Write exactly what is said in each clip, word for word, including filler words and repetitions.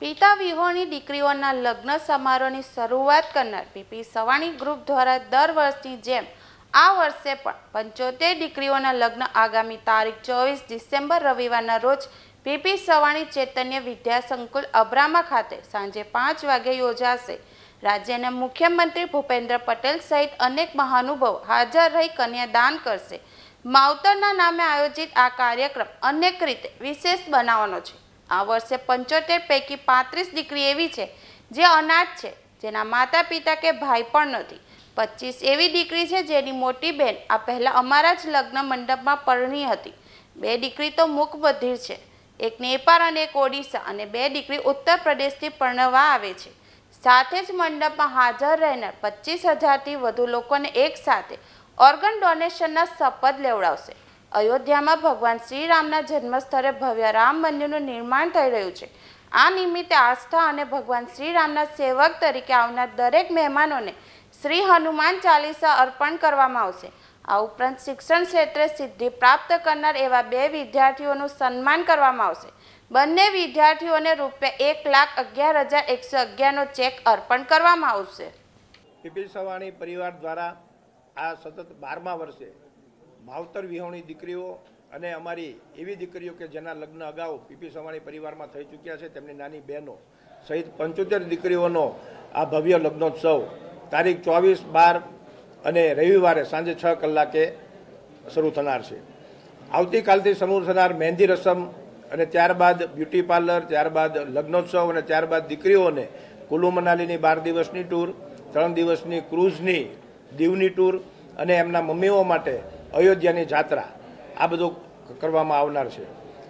પિતા વિહોણી દીકરીઓના લગ્ન સમારોહની શરૂઆત કરનાર પીપી સવાણી ગ્રુપ દ્વારા દર વર્ષની જેમ આ વર્ષે પણ પંચોતેર દીકરીઓના લગ્ન આગામી તારીખ ચોવીસ ડિસેમ્બર રવિવારના રોજ પીપી સવાણી ચૈતન્ય વિદ્યા સંકુલ અબ્રામા ખાતે સાંજે પાંચ વાગે યોજાશે। રાજ્યના મુખ્યમંત્રી ભૂપેન્દ્ર પટેલ સહિત અનેક મહાનુભાવો હાજર રહી કન્યાદાન કરશે। માવતરના નામે આયોજિત આ કાર્યક્રમ અનેક રીતે વિશેષ બનાવવાનો છે। આ વર્ષે પંચોતેર પૈકી પાંત્રીસ દીકરી એવી છે જે અનાથ છે, જેના માતા પિતા કે ભાઈ પણ નથી। પચીસ એવી દીકરી છે જેની મોટી બહેન આ પહેલા અમારા જ લગ્ન મંડપમાં પરણી હતી। બે દીકરી તો મૂક બધિર છે, એક નેપાળ અને એક ઓડિશા, અને બે દીકરી ઉત્તર પ્રદેશથી પરણવા આવે છે। સાથે જ મંડપમાં હાજર રહેનાર પચીસ હજારથી વધુ લોકોને એક સાથે ઓર્ગન ડોનેશનના શપથ લેવડાવશે। અયોધ્યામાં ભગવાન શ્રી રામના જન્મસ્થળે ભવ્ય રામ મંદિરનું નિર્માણ થઈ રહ્યું છે। આ નિમિત્તે આસ્થા અને ભગવાન શ્રી રામના સેવક તરીકે આવનાર દરેક મહેમાનોને શ્રી હનુમાન ચાલીસા અર્પણ કરવામાં આવશે। આ ઉપરાંત શિક્ષણ ક્ષેત્રે સિદ્ધિ પ્રાપ્ત કરનાર એવા બે વિદ્યાર્થીઓનું સન્માન કરવામાં આવશે। બંને વિદ્યાર્થીઓને રૂપિયા એક લાખ અગિયાર હજાર એકસો અગિયારનો ચેક અર્પણ કરવામાં આવશે। પીપી સવાણી પરિવાર દ્વારા આ સતત બારમા વર્ષે માવતર વિહોણી દીકરીઓ અને અમારી એવી દીકરીઓ કે જેના લગ્ન અગાઉ પીપી સવાણી પરિવારમાં થઈ ચૂક્યા છે તેમની નાની બહેનો સહિત પંચોતેર દીકરીઓનો આ ભવ્ય લગ્નોત્સવ તારીખ ચોવીસ બાર અને રવિવારે સાંજે છ કલાકે શરૂ થનાર છે। આવતીકાલથી શરૂ થનાર મહેંદી રસમ અને ત્યારબાદ બ્યુટી પાર્લર, ત્યારબાદ લગ્નોત્સવ અને ત્યારબાદ દીકરીઓને કુલ્લુ મનાલીની બાર દિવસની ટૂર, ત્રણ દિવસની ક્રૂઝની દીવની ટૂર અને એમના મમ્મીઓ માટે અયોધ્યાની જાત્રા આ બધું કરવામાં આવનાર છે।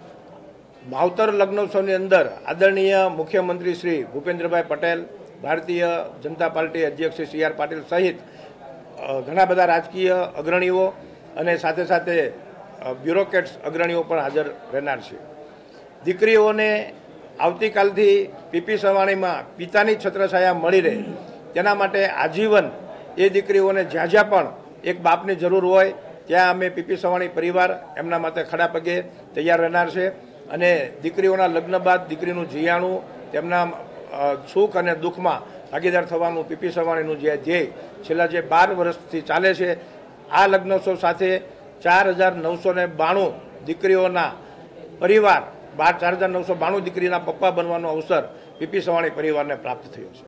માવતર લગ્નોત્સવની અંદર આદરણીય મુખ્યમંત્રી શ્રી ભૂપેન્દ્રભાઈ પટેલ, ભારતીય જનતા પાર્ટી અધ્યક્ષ શ્રી સી આર પાટીલ સહિત ઘણા બધા રાજકીય અગ્રણીઓ અને સાથે સાથે બ્યુરોક્રેટ્સ અગ્રણીઓ પણ હાજર રહેનાર છે। દીકરીઓને આવતીકાલથી પીપી સવાણીમાં પિતાની છત્રછાયા મળી રહે તેના માટે આજીવન એ દીકરીઓને જ્યાં જ્યાં પણ એક બાપની જરૂર હોય ત્યાં અમે પીપી સવાણી પરિવાર એમના માટે ખડા પગે તૈયાર રહેનાર છે। અને દીકરીઓના લગ્ન બાદ દીકરીનું જીયાણું, તેમના સુખ અને દુઃખમાં ભાગીદાર થવાનું પીપી સવાણીનું જે ધ્યેય છેલ્લા જે બાર વર્ષથી ચાલે છે, આ લગ્નોત્સવ સાથે ચાર હજાર નવસો ને બાણું દીકરીઓના પરિવાર બાર ચાર હજાર નવસો બાણું દીકરીના પપ્પા બનવાનો અવસર પીપી સવાણી પરિવારને પ્રાપ્ત થયો છે।